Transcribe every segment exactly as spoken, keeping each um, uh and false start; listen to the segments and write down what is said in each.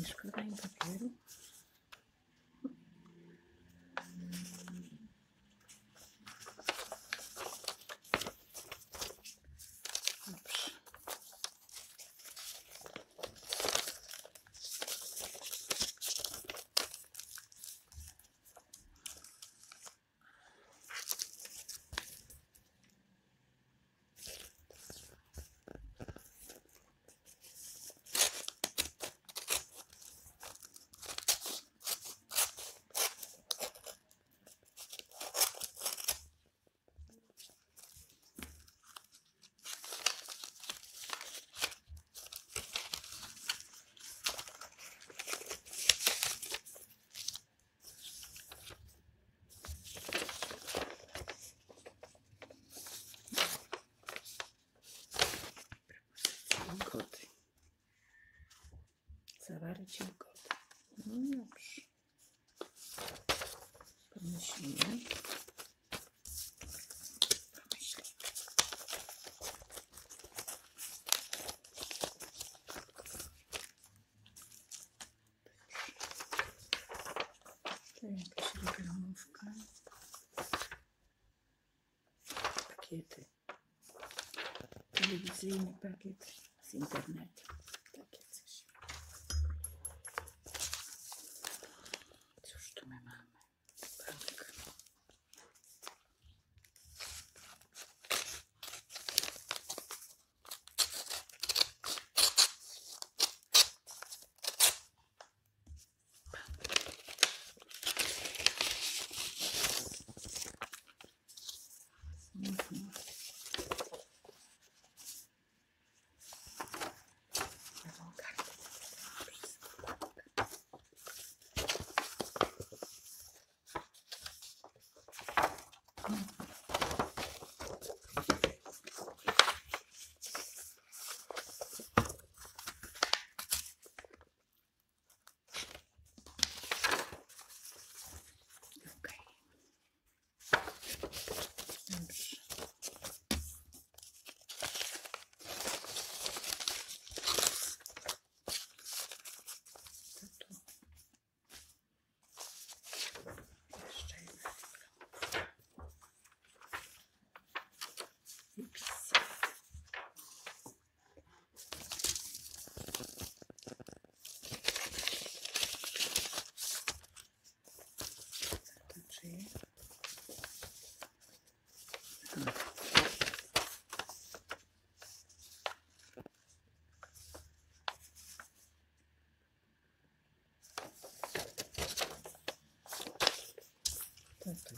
Nie szkoda im papieru. Dobrze. Ugody. Zawarcie ugody. No dobrze. Pomyślimy. Pomyślimy. To jakaś reklamówka. Pakiety. Telewizyjny pakiet z internetu. Takie coś. Cóż tu my mamy? Bank. Mhm. To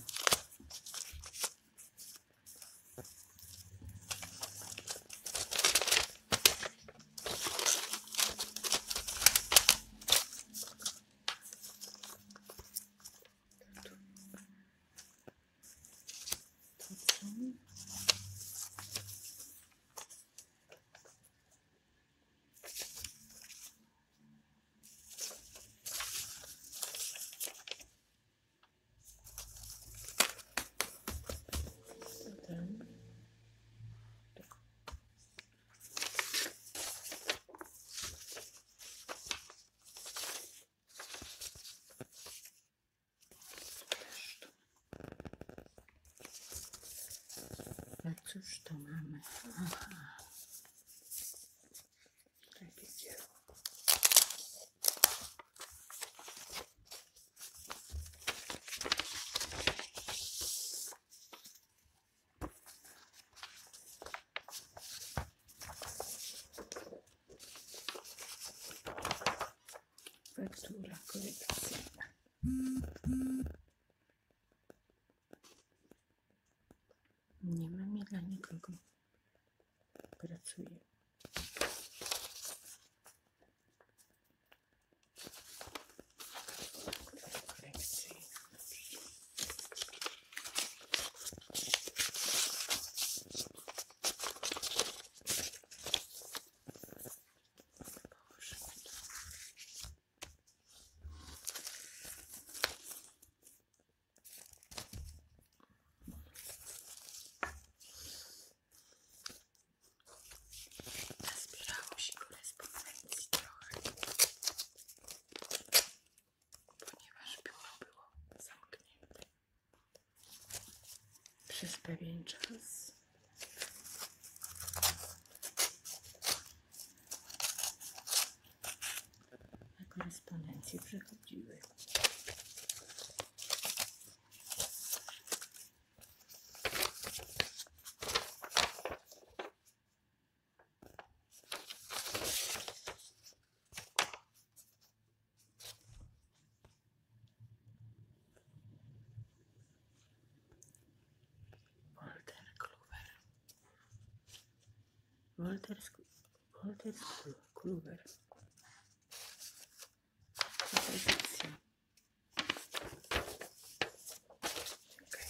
A cóż to mamy? Aha. Takie dzieło. Faktura kolekcyjna. Nie mam dla nikogo. Pracuję. pewien czas. Na korespondencję przychodziły. Walter Walter Kluwer. Segregation. Okay.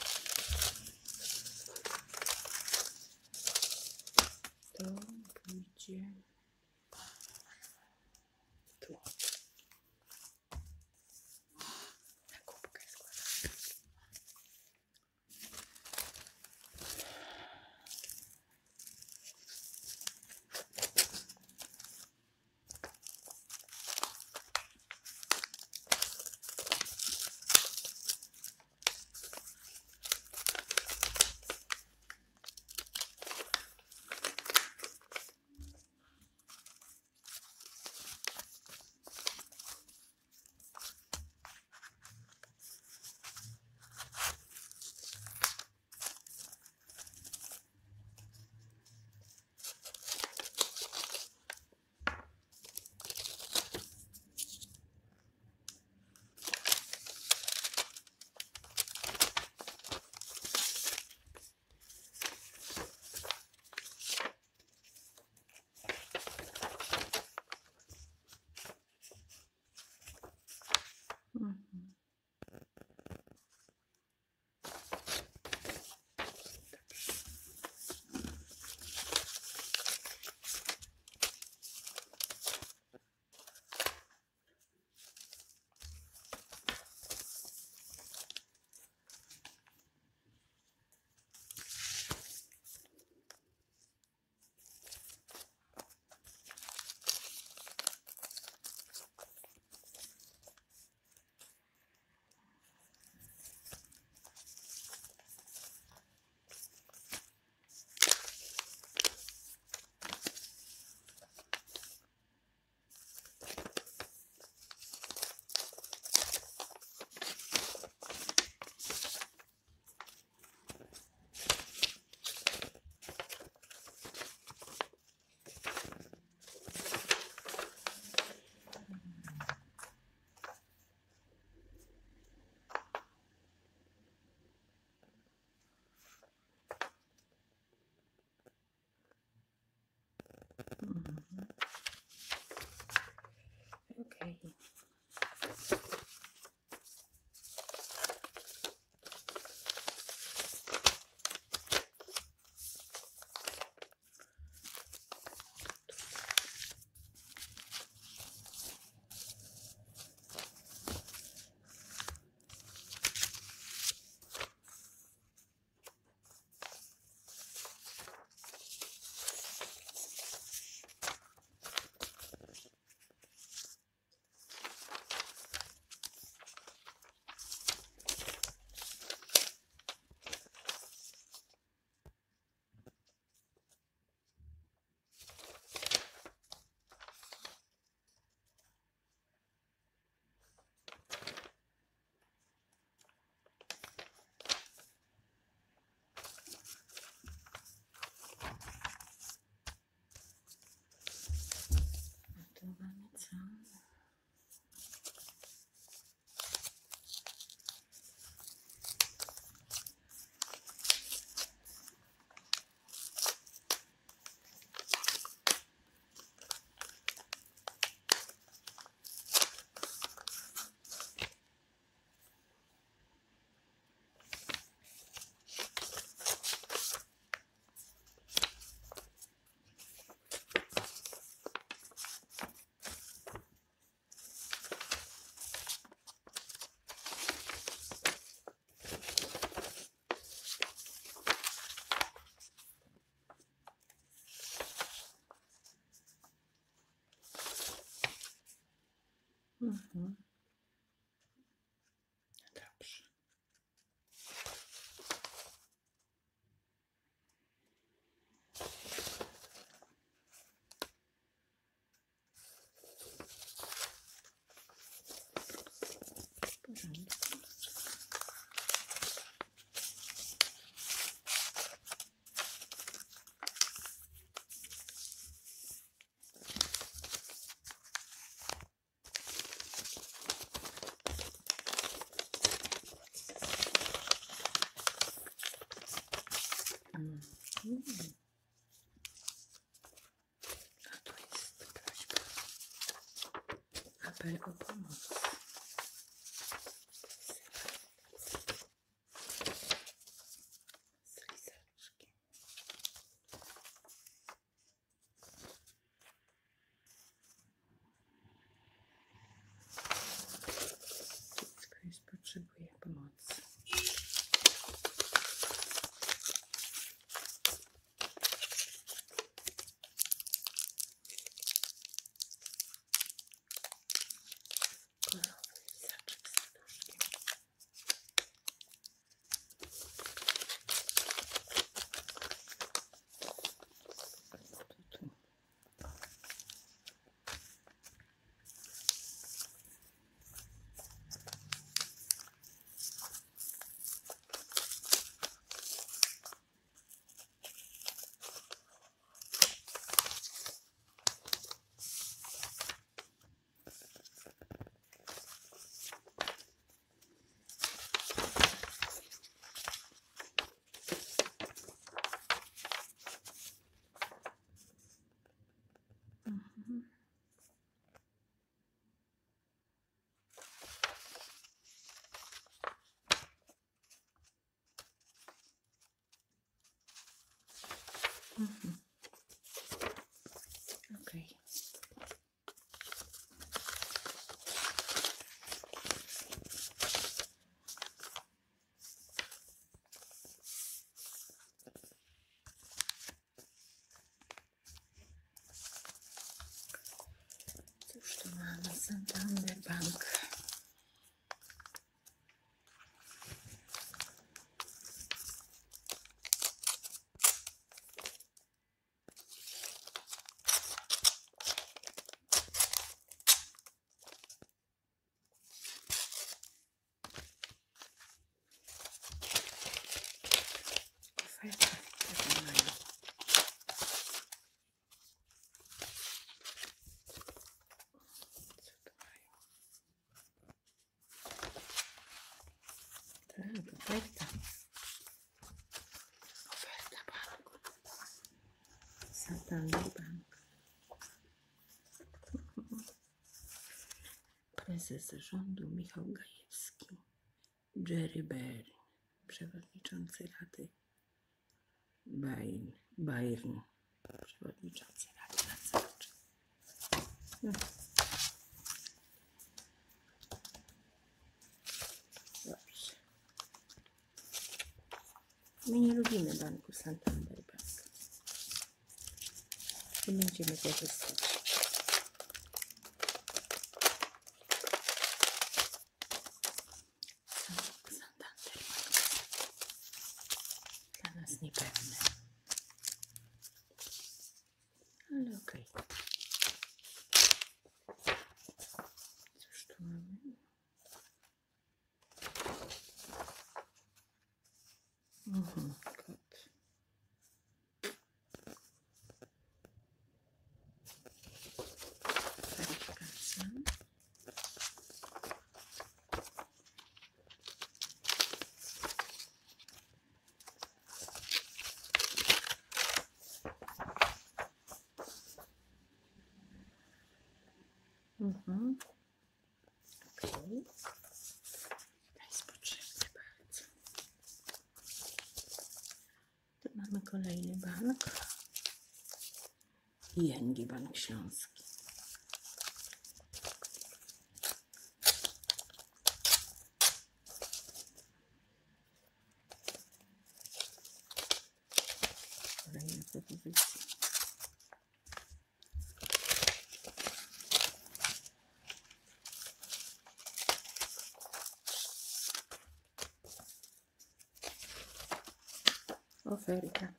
To pójdzie tu. Na kubkę składamy. Mhm. Mhm. Okay. To mamy co? Mhm. Dobrze. apel o pomoc. Z lizaczkiem. Dziecko już potrzebuje pomocy. Mhm. Okej. Okay. Cóż tu mamy? Santander Bank. Oferta. Oferta banku. Santander Bank. Prezes zarządu Michał Gajewski. Jerry Berry. Przewodniczący Rady Bayern. Bayern. Przewodniczący Rady Nadzorczej. No. Dobrze. My nie lubimy banku Santander Bank. Nie będziemy korzystać. Santander Bank. Dla nas niepewne. Ale okej. Okay. Cóż tu mamy? Mhm, kot. Weryfikacja. Mhm. Okej. Okay. To jest potrzebne bardzo. Tu mamy kolejny bank. I N G Bank Śląski. Kolejna propozycja. Oferta.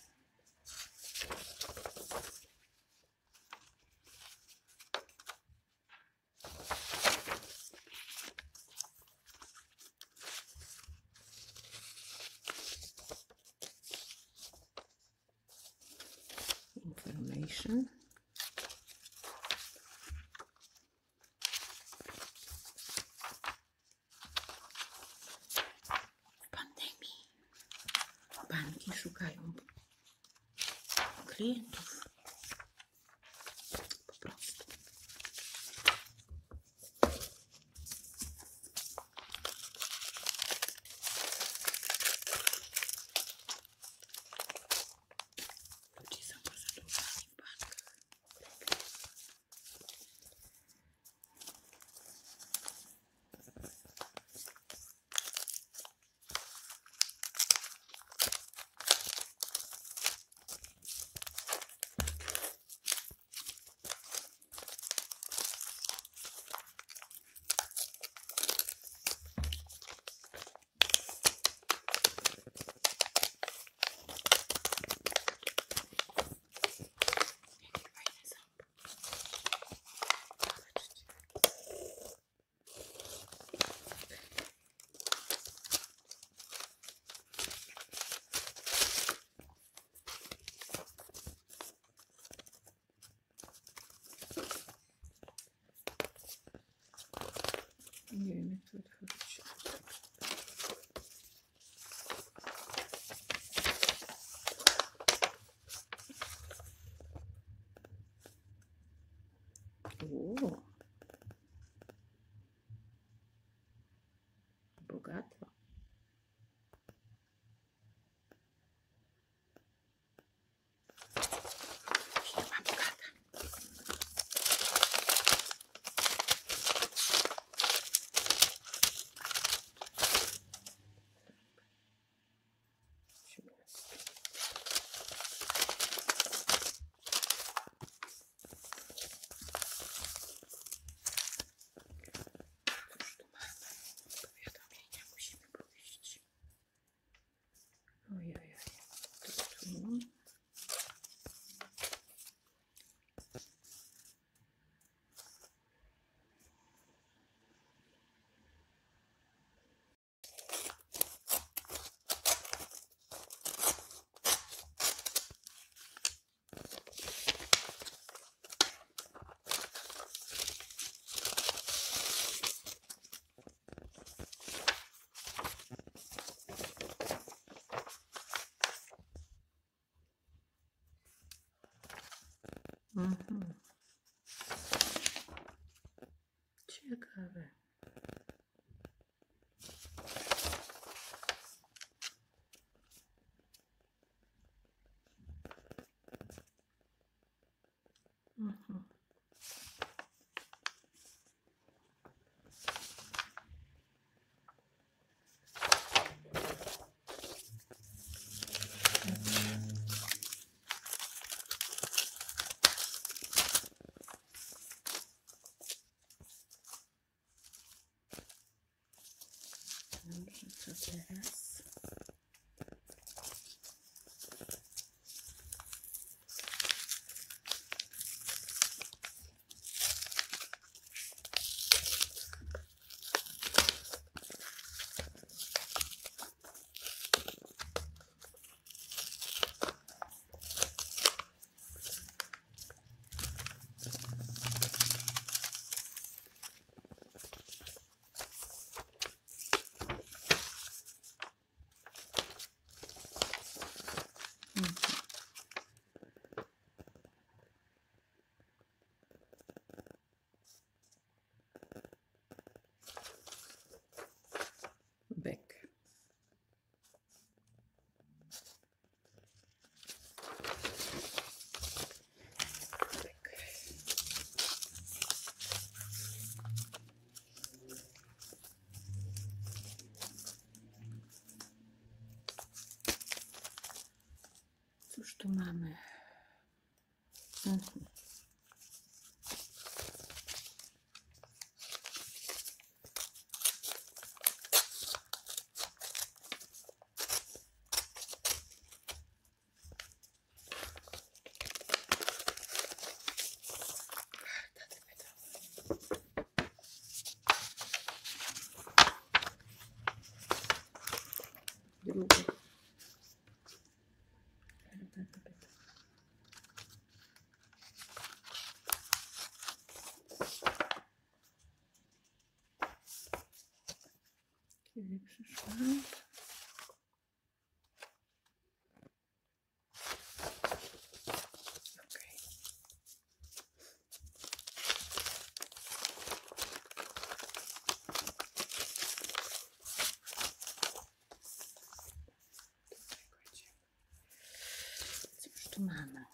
Information. W pandemii banki szukają klientów. Po prostu. Otworzyć. Uuu. Bogato. Firma bogata. Ojej, to tu. Mhm. Ciekawe. Mhm. Dobrze, co teraz? Bek. Bek. Cóż tu mamy? Mhm. Drugie. Kiedy przyszła? Okej. Cóż tu mamy?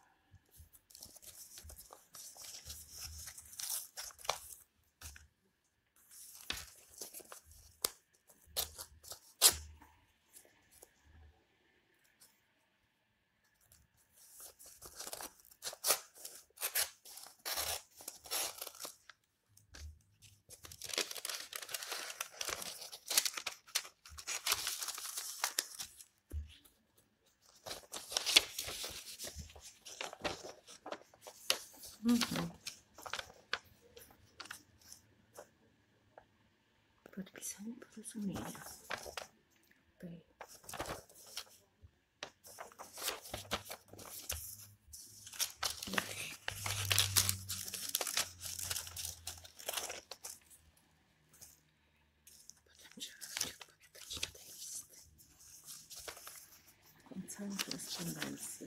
Mhm. Podpisanie porozumienia. Okay. korespondencję.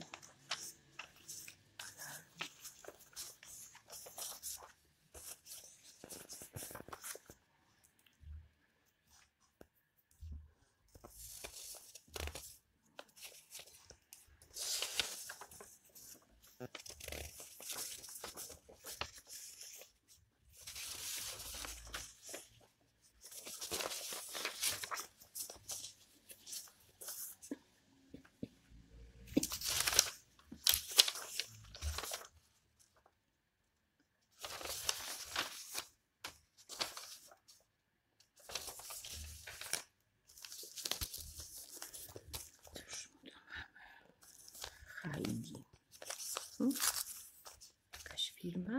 Heidi. Hmm? Jakaś firma.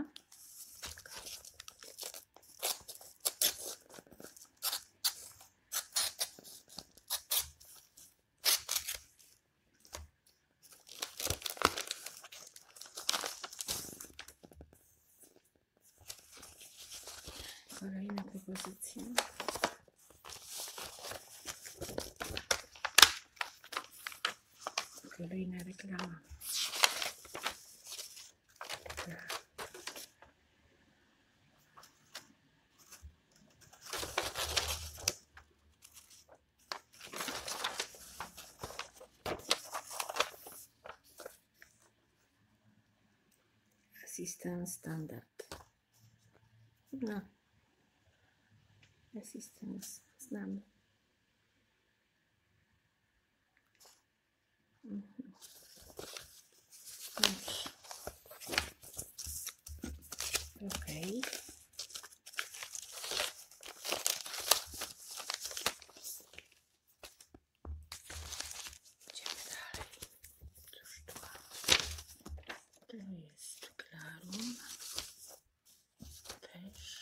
Kolejna propozycja. Kolejna reklama. Assistant standard. No. Assistance znamy. Mhm. Dobrze. Okej. Idziemy dalej. Cóż tu? To jest klarum. Też.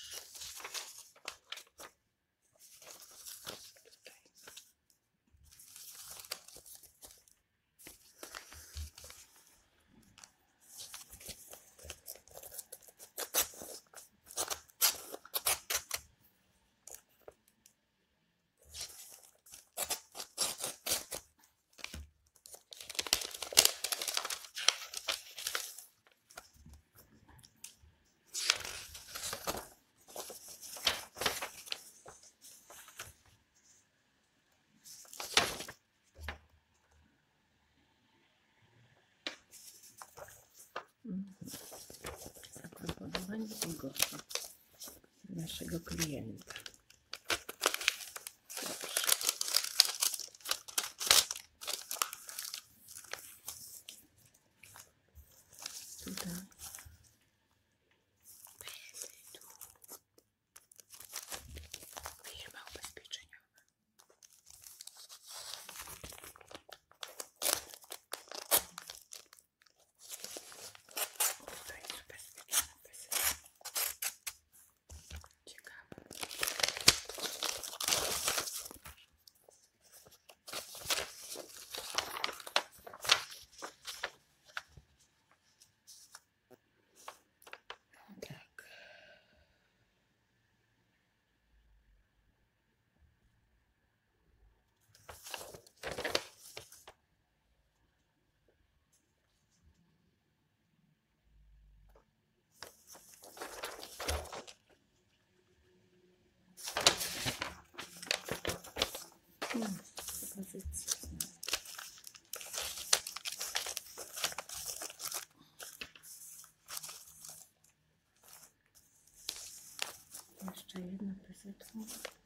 Zaproponowanie tego naszego klienta. Tutaj. Firma ubezpieczeniowa. No, propozycja. Jeszcze jedna prezetka.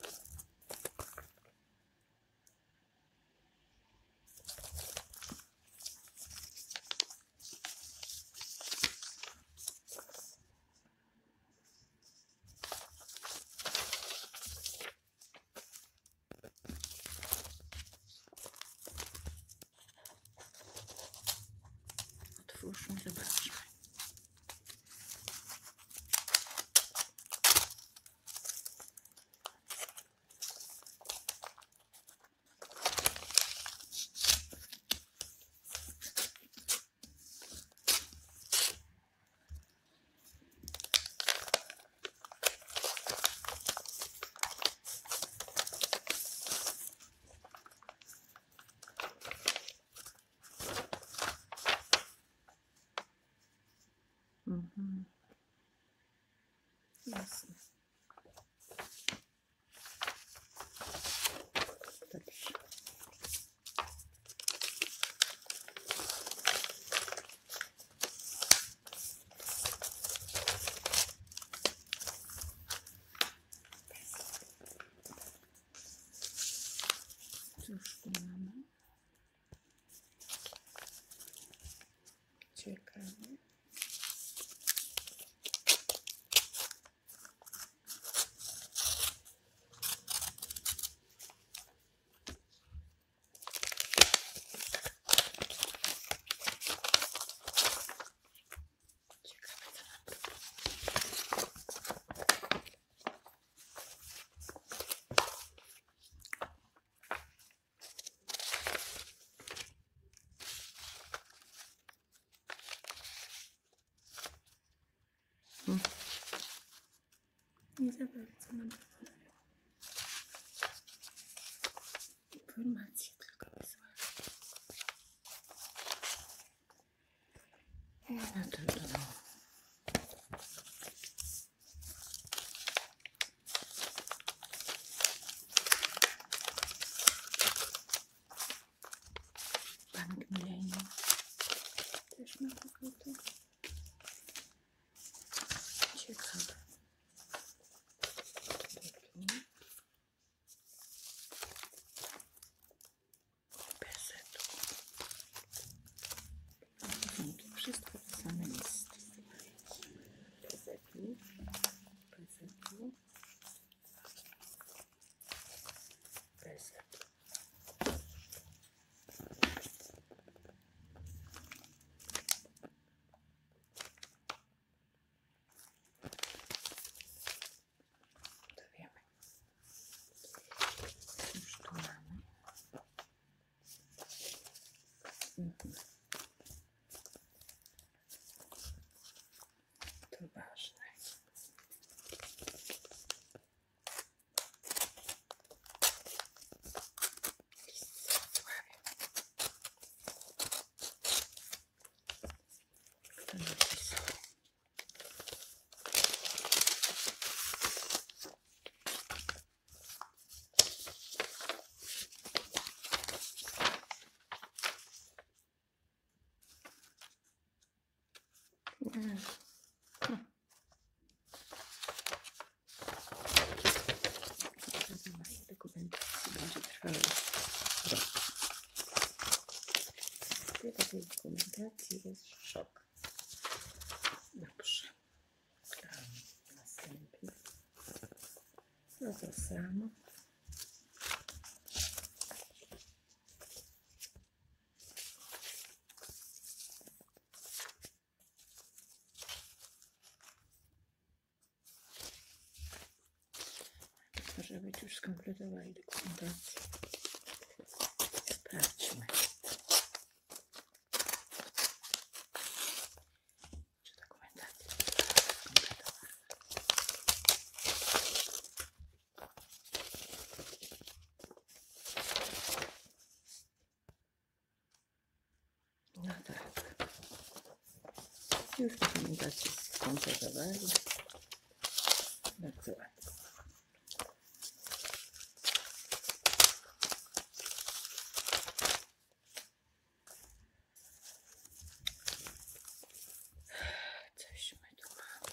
Otwórzmy, zobaczmy. Jasne. Dobrze. Cóż tu mamy? Ciekawe. Hmm. Nie za bardzo nam informacje tylko wysłała. No to no. Bank Millennium też ma kogoś. Ciekawe. Pesetu. Są tu wszystko te same listy. Pesetu. Pesetu. Pesetu. Mhm. To ważne. Kto napisał? Mm. Hm. Zachowanie dokumentacji będzie trwało rok. Tyle tej dokumentacji jest szok. Dobrze. A następnie no to samo. Może być już skompletowali dokumentację. Sprawdźmy. Czy dokumentacja jest skompletowana. No tak. Już dokumentację skompletowali. Bardzo ładnie. Coś my tu mamy.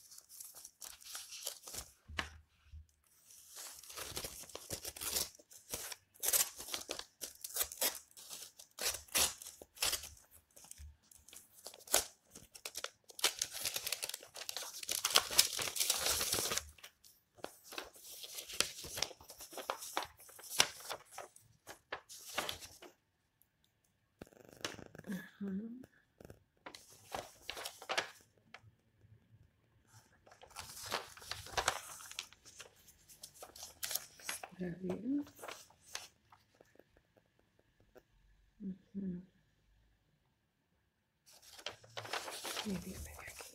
Mhm. Prawie. Mhm. Nie wiemy jaki.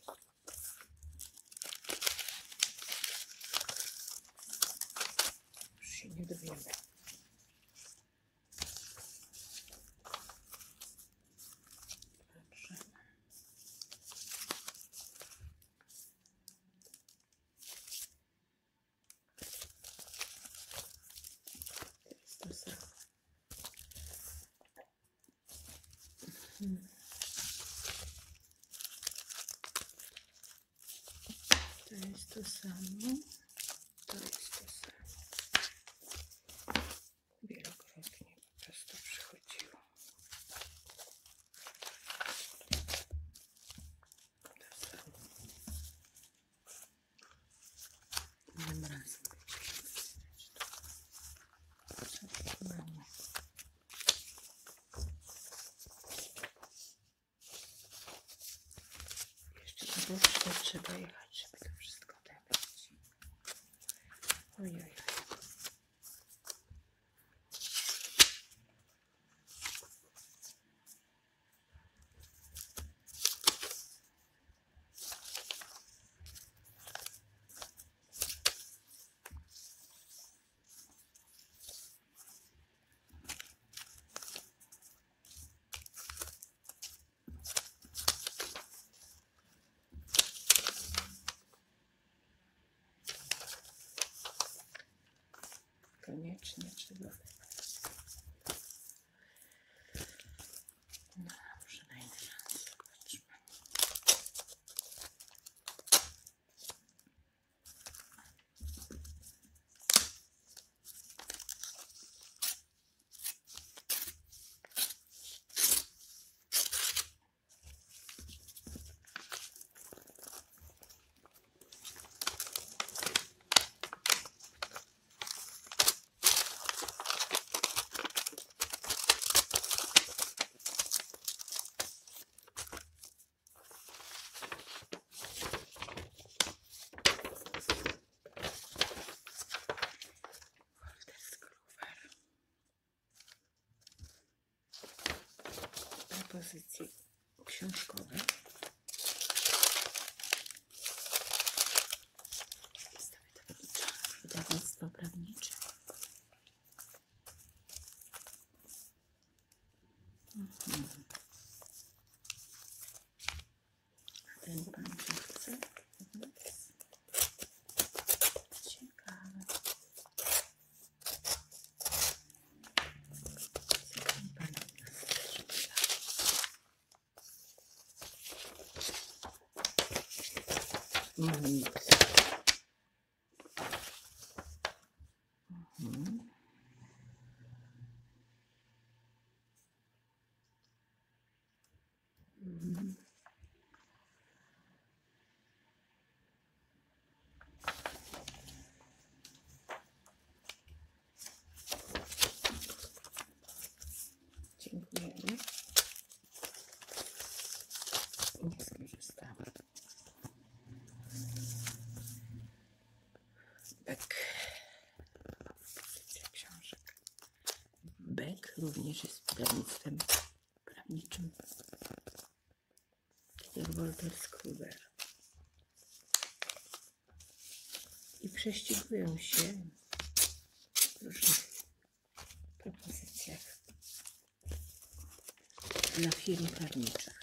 Już się nie dowiemy. Dobrze. Hmm. To jest to samo. To jest to samo. Wielokrotnie po prostu przychodziło. To samo. Tym razem. Co tu mamy? Jeszcze do boczka trzeba jechać, żeby to wszystko odebrać. Ojoj. Koniecznie trzeba wybrać. No, przynajmniej raz zobaczmy. Pozycje książkowe. Wydawnictwo prawnicze. Mhm. A ten pan co chce? Ciekawe. Mamy miks. Mhm. Mhm. Dziękujemy. Nie skorzystamy. Bek. Pozycja książek. Bek również jest wydawnictwem prawniczym. Jak Walter Skruber. I prześcigują się w różnych propozycjach dla firm prawniczych.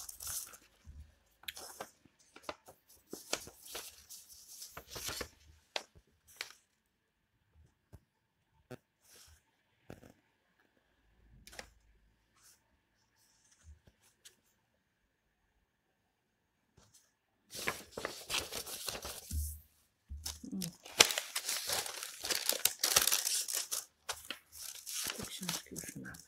Te książki już mamy.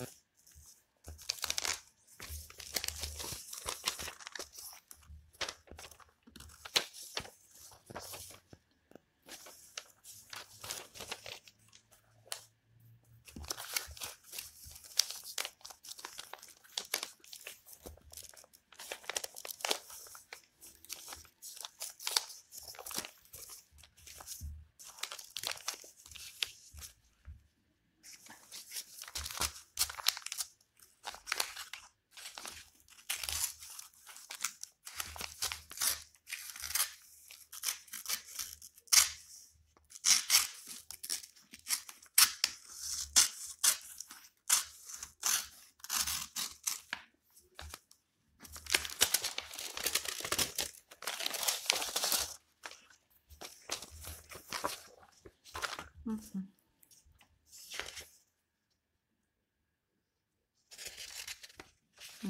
Mhm.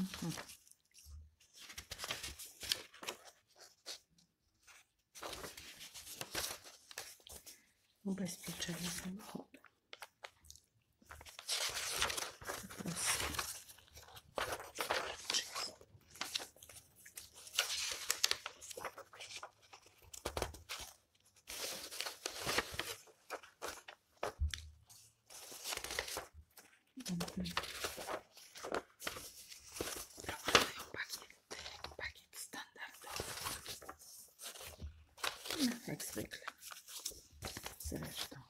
Mhm. Ubezpieczenie samochodu. Po prostu. Mhm. Proponują pakiet, pakiet standardowy. No, jak zwykle. Zresztą.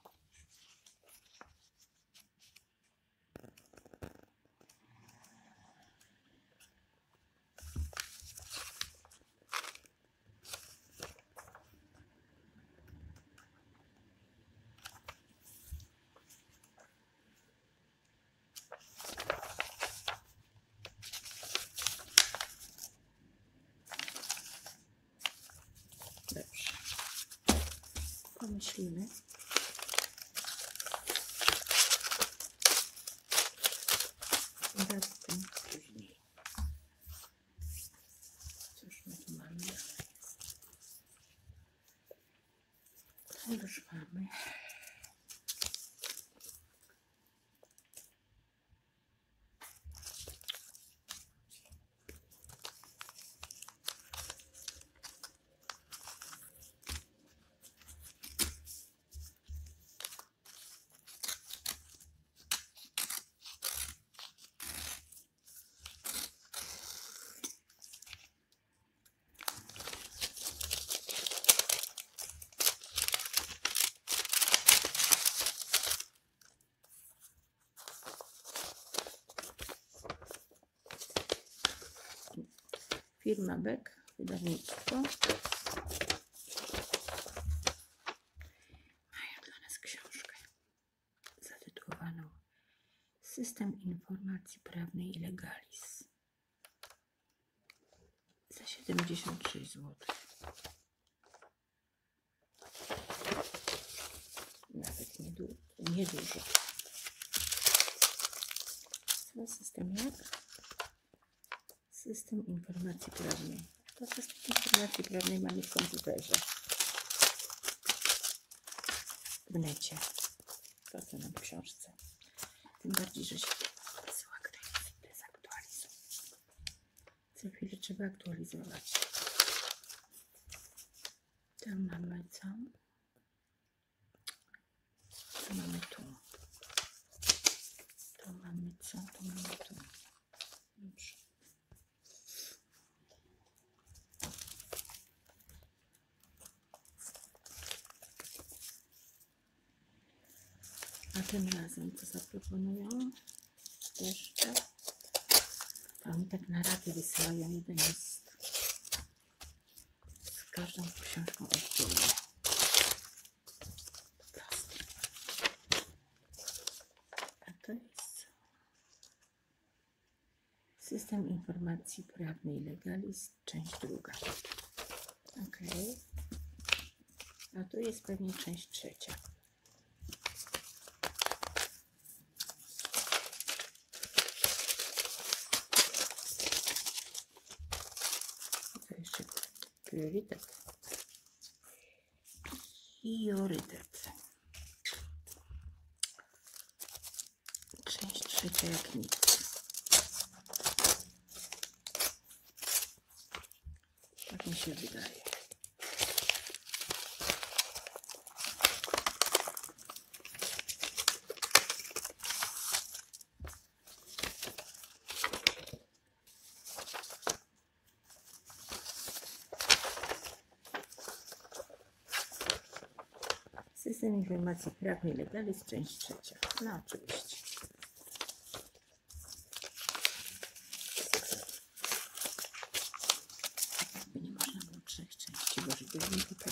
Dobrze. Pomyślimy. Raz tym później. Cóż my tu mamy dalej? To już mamy. Firma Beck, wydawnictwo. Mają dla nas książkę zatytułowaną System Informacji Prawnej i Legalizm za siedemdziesiąt sześć złotych. Nawet niedużo. niedużo. Co system jak? System informacji prawnej. To system informacji prawnej mamy w komputerze. W necie. To co nam w książce. Tym bardziej, że się wysyła dezaktualizuje. Co chwilę trzeba aktualizować. Tam mamy co? Co mamy tu? To mamy co? To mamy tu. Dobrze. A tym razem co zaproponują? Jeszcze. To oni tak na raty wysyłają jeden list. Z każdą książką oddzielnie. A to jest System Informacji Prawnej i Legalizm, część druga. Ok. A tu jest pewnie część trzecia. Priorytet. Priorytet. Część trzecia jak nic. Tak mi się wydaje. System Informacji Prawnej i Legalizm, część trzecia. No oczywiście. Jakby nie można było trzech części, bo żeby nie tak.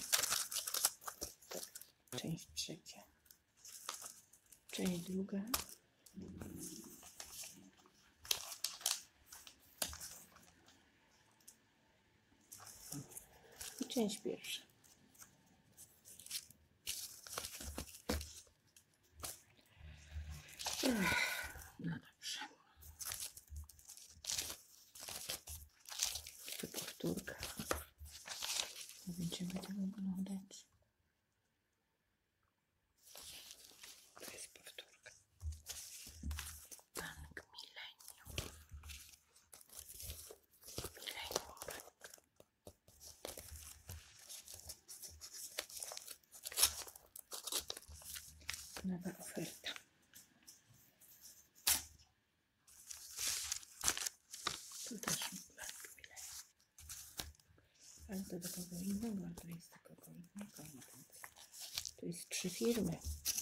Część trzecia. Część druga. I część pierwsza. No dobrze. nowa oferta. Tu też ale to do kogo innego, a to jest do kogo innego. To jest trzy firmy.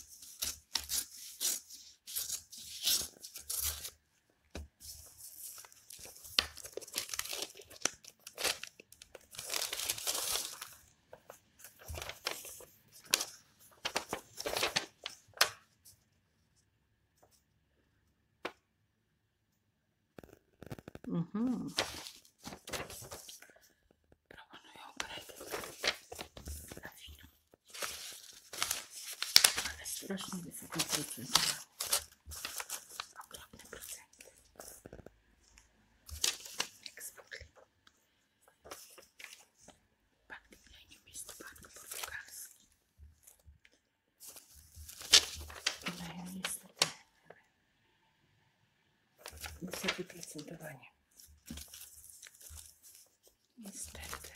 Mhm. Proponują kredyt dla firm, ale strasznie wysokie procenty. Okropne procenty. Jak zwykle. Bank Millennium jest to bank portugalski. I mają niestety wysokie procentowanie. Niestety.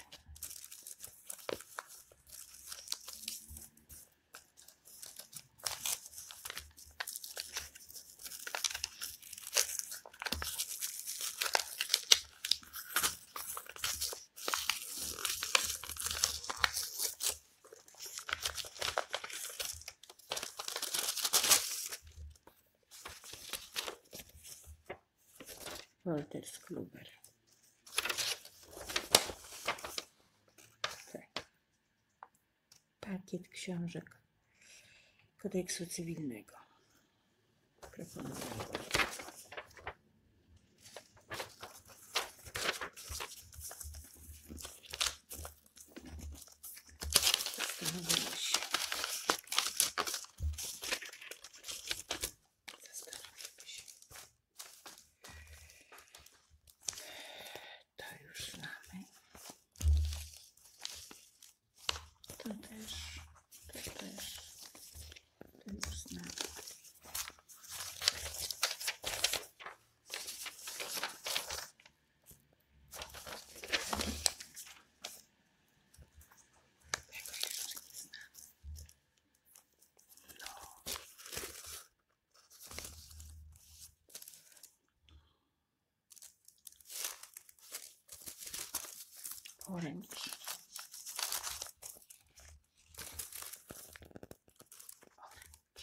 Wolters Kluber. Tak. Pakiet książek kodeksu cywilnego. Proponuję. Zastanowimy się. Zastanowimy się. To już znamy. To też. To też. To już znamy. Orange. Orange.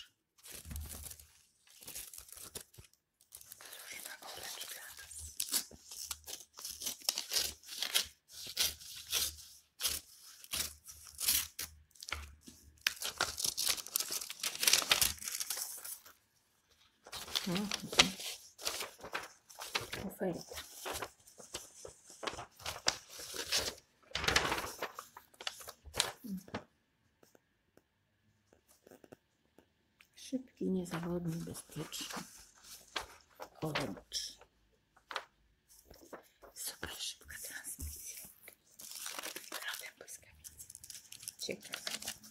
Cóż ma orange dla nas? Mhm. Oferta. Szybki, niezawodny, bezpieczny. Orange. Super szybka transmisja. Lotem błyskawicy. Ciekawe.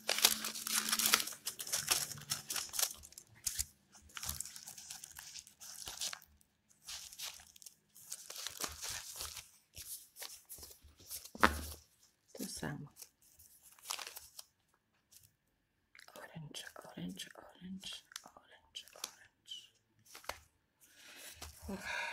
To samo. Orange, orange, orange, orange, orange. Uff.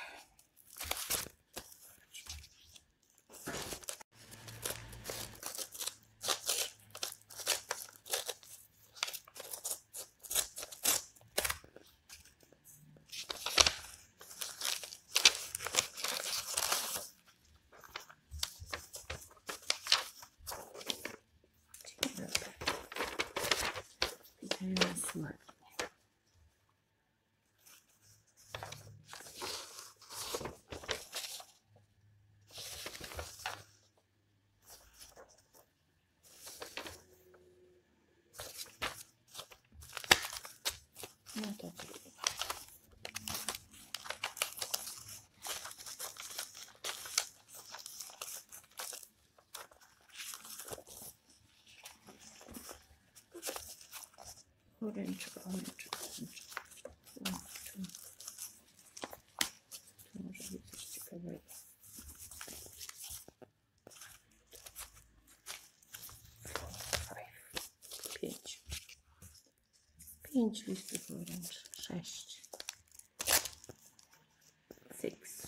Teraz ładnie. No to trudno. Orange, orange, orange. Tu, tu. Tu może być coś ciekawego. Five. Pięć. pięć listów wręcz, sześć. Six.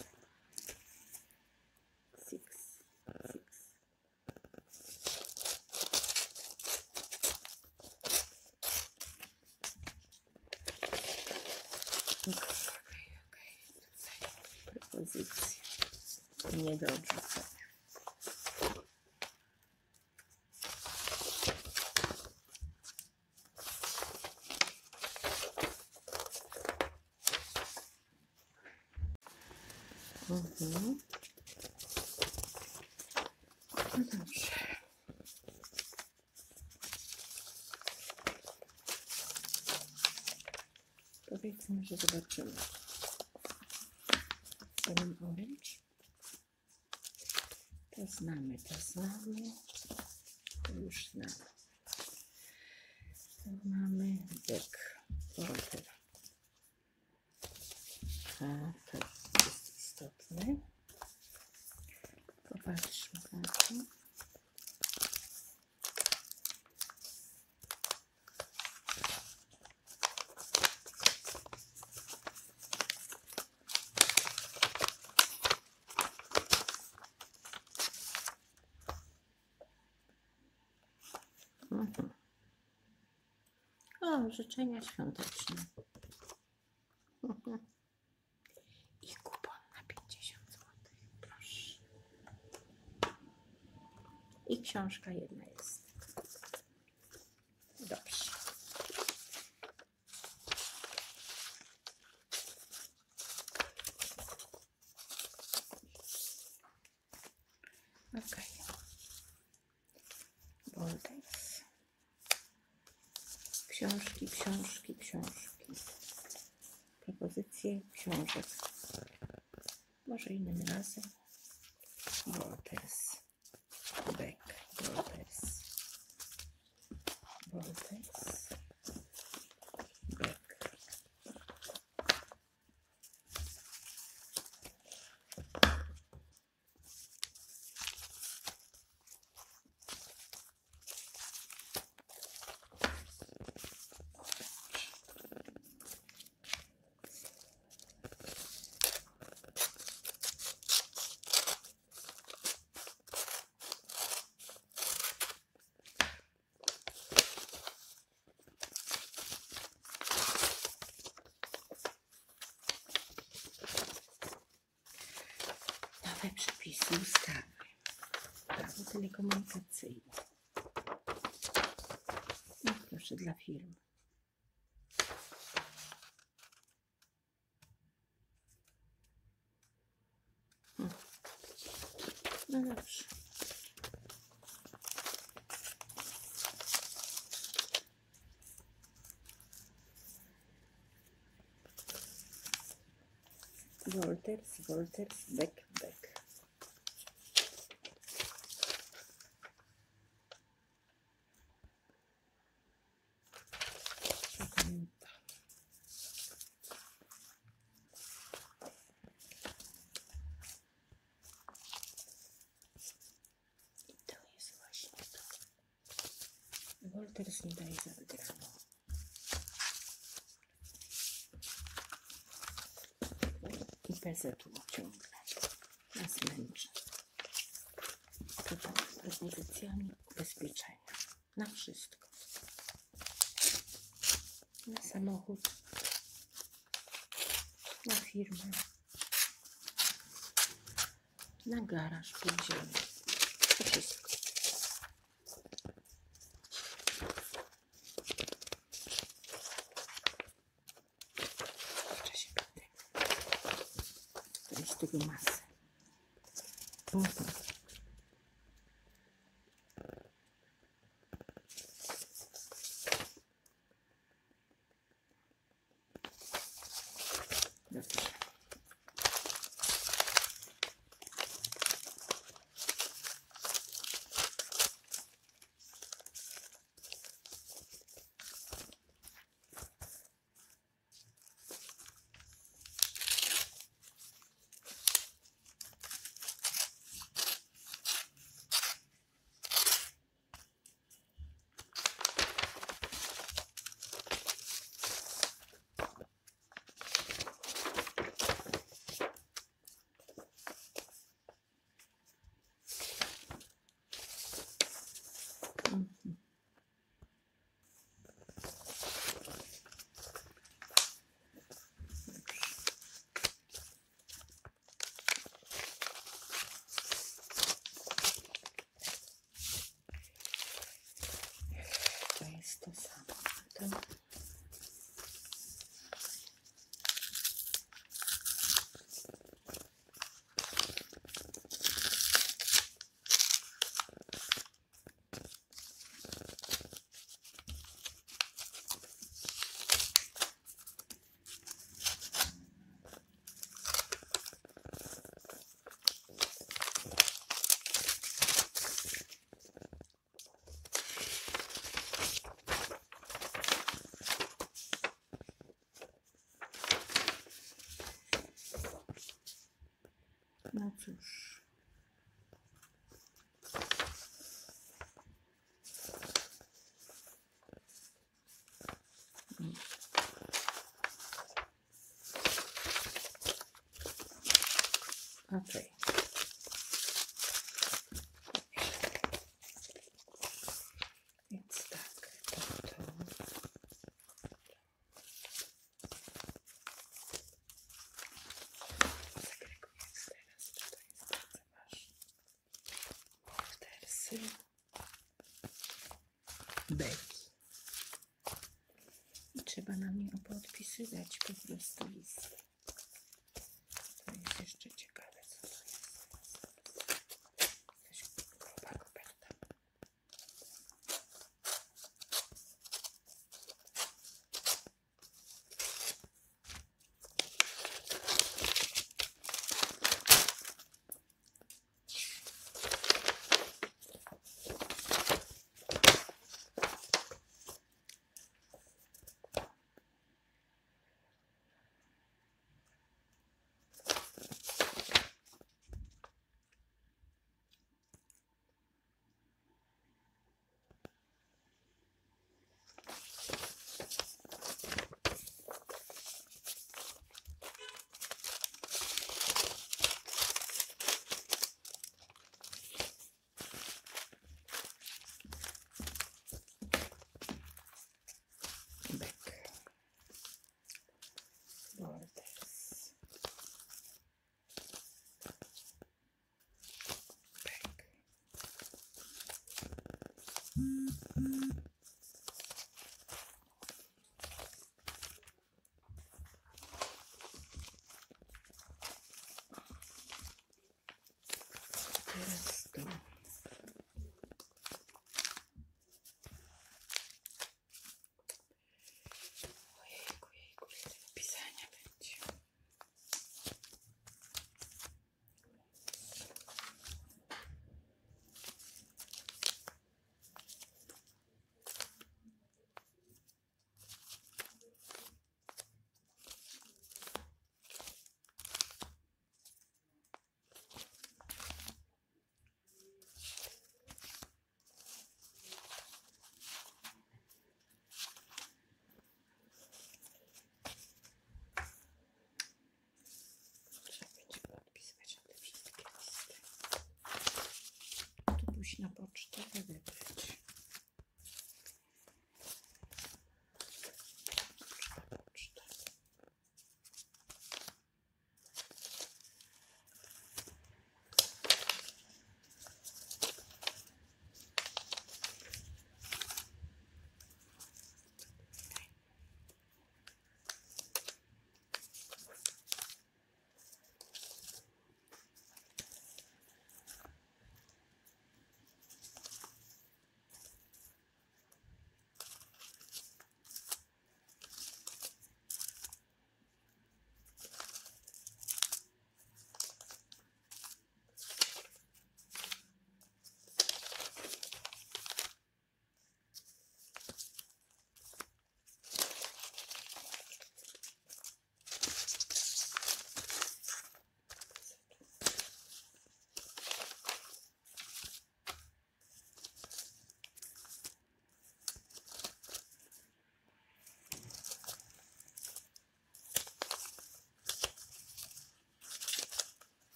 Six. Six. Okej, okej, okej. Tutaj propozycje nie do odrzucenia. Mhm. No dobrze. Powiedzmy, że zobaczymy. Ten orange. To znamy, to znamy. To już znamy. To mamy deck water. A to jest istotne. Popatrzmy na to. Mhm. O, życzenia świąteczne. Mhm. I kupon na pięćdziesiąt złotych. Proszę. I książka jedna jest. Dobrze. Ok. Boldex. Książki, książki, książki. Propozycje książek. Może innym razem. Boldex. Beck. Boldex. Boldex. Beck. Nowe przepisy ustawy. Prawo telekomunikacyjne. No proszę, dla firm. Hmm. No dobrze. Wolters, Wolters, Beck, Beck. Zapamiętam. I to jest właśnie to. Wolters nie daje za wygraną. I P Z U ciągle nas męczy. Tutaj z propozycjami ubezpieczenia. Na wszystko. Na samochód. Na firmę. Na garaż podziemny. To wszystko. W czasie pandemii. To jest tego masę. Mhm. Dobrze. powrotem. No cóż. Mm. Okej. Więc tak, to, to. Segregujemy teraz, to to jest bardzo ważne. Mordersy. Beki. I trzeba na nie podpisywać po prostu listy. To jest jeszcze ciekawe, co to jest. Jakaś gruba koperta.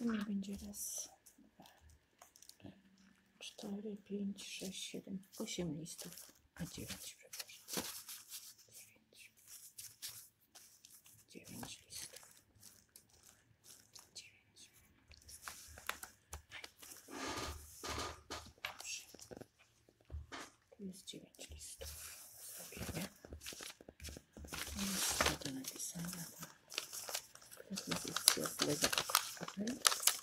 sumie będzie raz, dwa, cztery, pięć, sześć, siedem, osiem listów, a dziewięć, przepraszam. dziewięć. dziewięć listów. dziewięć. Dobrze. Tu jest dziewięć listów. Zrobimy. Jest to napisane. Propozycja z lewej strony.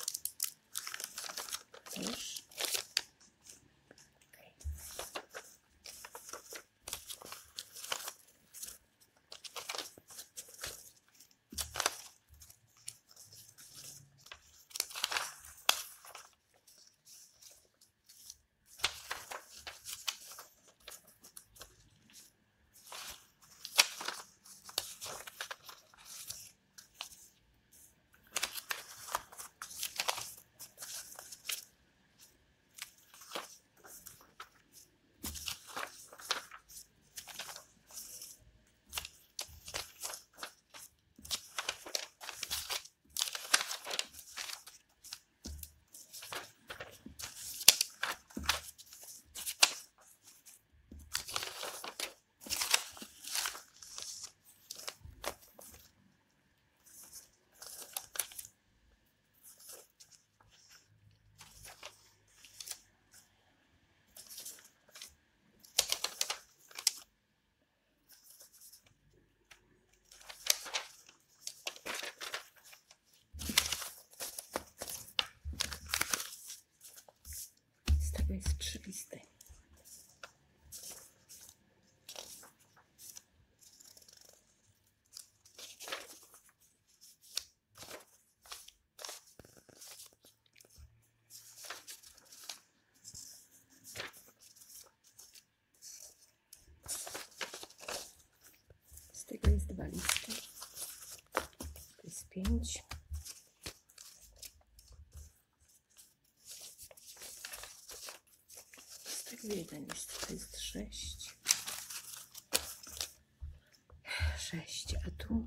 Też. To jest trzy listy. Z tego jest dwa listy. To jest pięć. Jeden list to jest sześć. sześć, a tu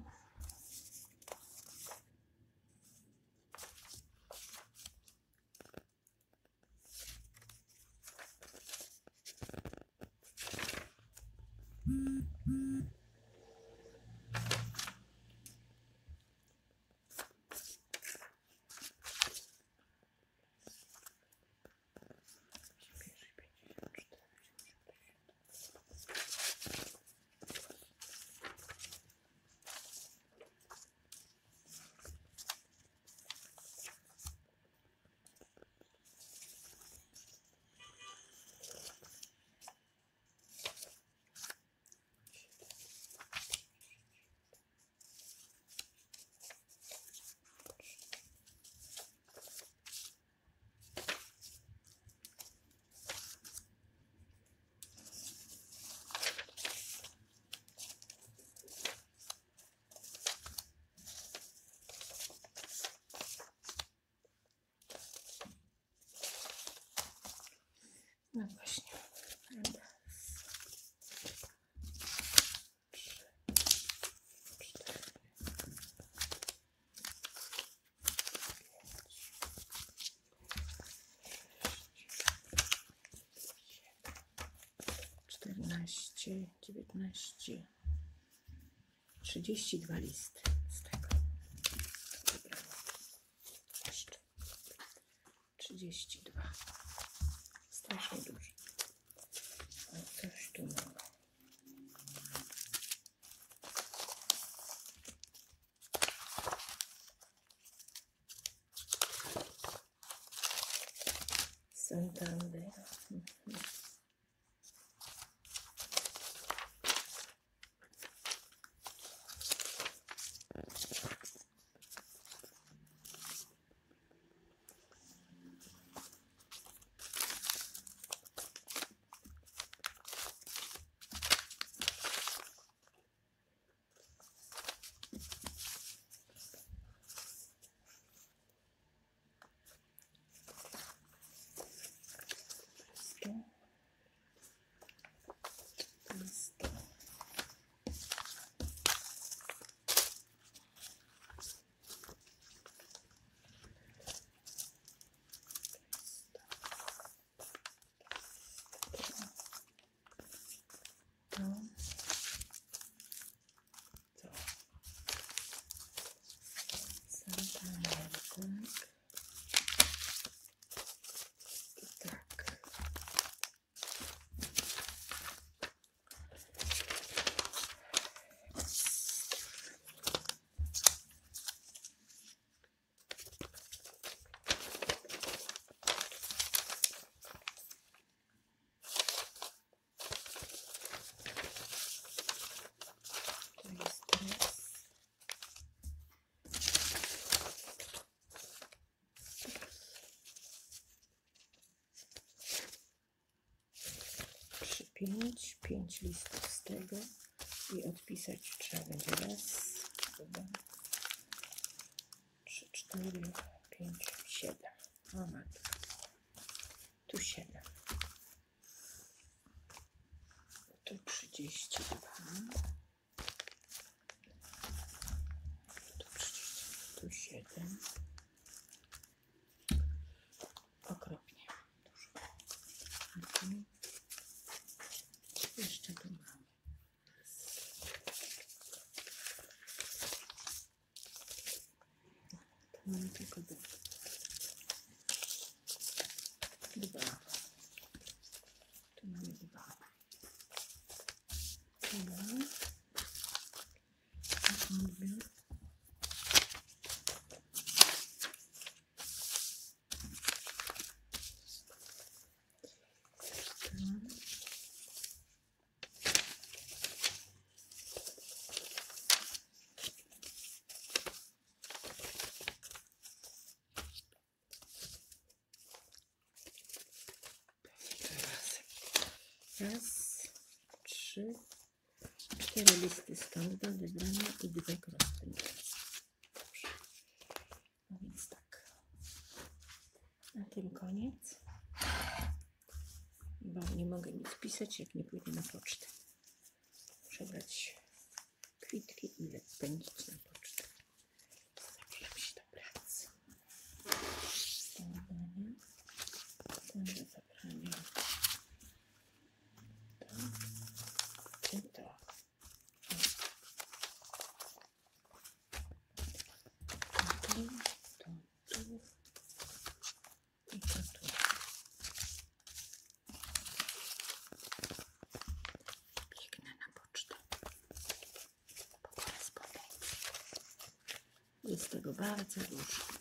no właśnie. czternaście, dziewiętnaście, trzydzieści dwa listy z tego. Jeszcze trzydzieści dwa. Strasznie dużo. A coś tu mamy. Santander. Mhm. to, to. Santander, tak. Tak. Pięć, pięć listów z tego i odpisać trzeba będzie raz, dwa, trzy, cztery, pięć, siedem. O matko. Tu siedem. Tu trzydzieści dwa. Tu trzydzieści. Tu siedem. Okropnie. Dużo. Mhm. Jeszcze tu mamy. Tu mamy tylko dwa. Dwa. Tu mamy dwa. Dwa. Odbiór. Raz, trzy, cztery listy stąd do wybrania i dwie korespondencje. Dobrze. No więc tak. Na tym koniec. Bo nie mogę nic pisać, jak nie pójdę na pocztę. Muszę brać kwitki i pędzić na pocztę. Zabieram się do pracy. Składania. Ten do zabrania. I to. To, to, tu i to tu. Biegnę na pocztę po korespondencji. Jest tego bardzo dużo.